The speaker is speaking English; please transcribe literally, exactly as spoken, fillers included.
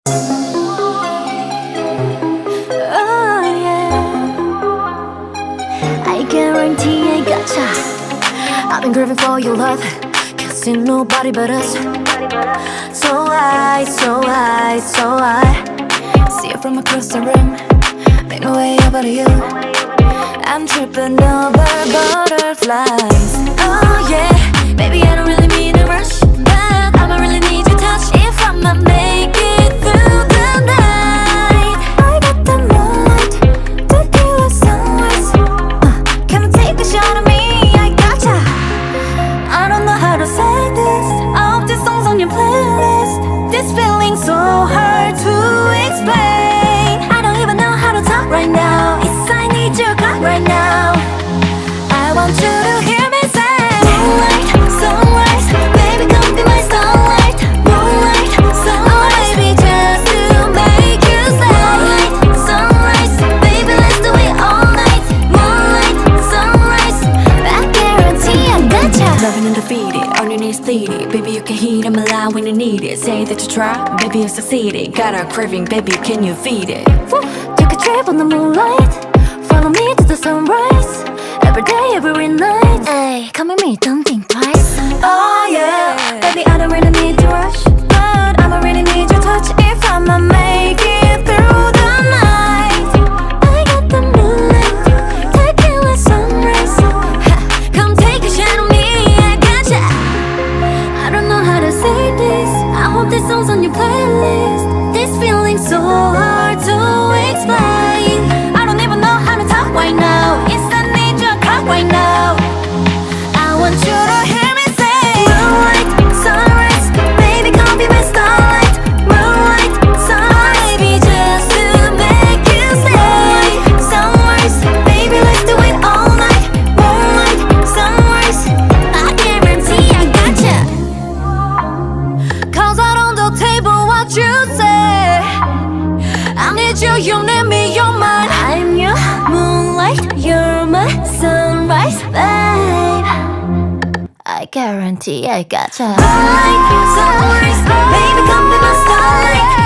Oh yeah, I guarantee I gotcha. I've been craving for your love, can't see nobody but us. So I, so I, so I see you from across the room, make my way over to you. I'm tripping over butterflies. Oh yeah, baby I don't really mean to rush, but I'ma really need your touch if I'ma make it through the night. I got the moonlight, tequila sunrise. uh, Come and take a shot of me, I gotcha. I don't know how to say this, all of these songs on your playlist. This feeling's so hard to explain. I don't even know how to talk right now. It's I need your cut right now. I want you to hear me say moonlight, sunrise, baby come be my starlight. Moonlight, sunrise, baby just to make you stay. Moonlight, sunrise, baby let's do it all night. Moonlight, sunrise, I guarantee I gotcha. Loving and defeated, on your knees pleading. Baby you can heat them alive when you need it. Say that you try, baby you succeeded. Got a craving, baby can you feed it? Woo. Take a trip on the moonlight, follow me to the sunrise. Every day, every night. Ay, come with me, don't think twice. Oh yeah, Baby, I don't really need to rush, but I'ma really need your touch if I'ma make it through the night. I got the moonlight, tequila sunrise. Ha, come take a shot on me, I gotcha. I don't know how to say this, I hope this song's on your playlist. This feeling's so hard to explain. I don't even know how to talk right now. It's I need your cock right now. I want you to hear me say moonlight, sunrise, baby come be my starlight. Moonlight, sunrise, baby just to make you stay. Sunrise, baby let's do it all night. Moonlight, sunrise, I guarantee I gotcha. Cause out on the table what you say, I need you, you need me, you're mine. I'm your moonlight, you're my sunrise, babe. I guarantee I gotcha. Moonlight, sunrise, baby come be my starlight.